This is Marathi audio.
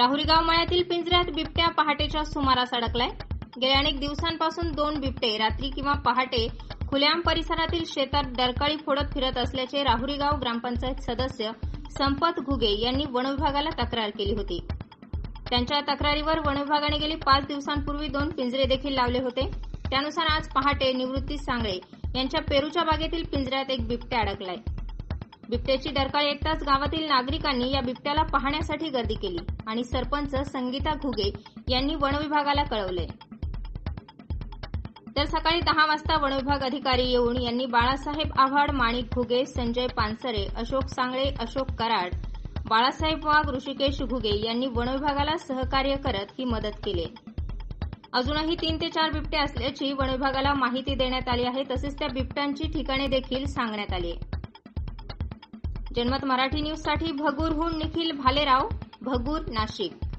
राहुरीगाव मळ्यातील पिंजऱ्यात बिबट्या पहाटेच्या सुमारास अडकलाय। गेल्या अनेक दिवसांपासून 2 बिबटे रात्री किंवा पहाटे खुल्याम परिसरातील शेतात डरकाळी फोडत फिरत असल्याचे राहुरीगाव ग्रामपंचायत सदस्य संपत घुगे यांनी वनविभागाला तक्रार केली होती। त्यांच्या तक्रारीवर वनविभागाने गेली 5 दिवसांपूर्वी 2 पिंजरे देखील लावले होते। त्यानुसार आज पहाटे निवृत्ती सांगळे यांच्या पेरूच्या बागेतील पिंजऱ्यात एक बिबट्या अडकलाय। बिबट्याची डरकाळी ऐकताच गावातील नागरिकांनी या बिबट्याला पाहण्यासाठी गर्दी केली आणि सरपंच संगीता घुगे यांनी वनविभागाला कळवले। तर सकाळी 10 वाजता वनविभाग अधिकारी येऊन यांनी बाळासाहेब आव्हाड, माणिक घुगे, संजय पानसरे, अशोक सांगळे, अशोक कराड, बाळासाहेब वाघ, ऋषिकेश घुगे यांनी वनविभागाला सहकार्य करत ही मदत केली। अजूनही 3 ते 4 बिबटे असल्याची वनविभागाला माहिती देण्यात आली आहे। तसेच त्या बिबट्यांची ठिकाणे देखील सांगण्यात आली आहे। जनमत मराठी न्यूज साठी भगूरहून निखिल भालेराव, भगूर, नाशिक।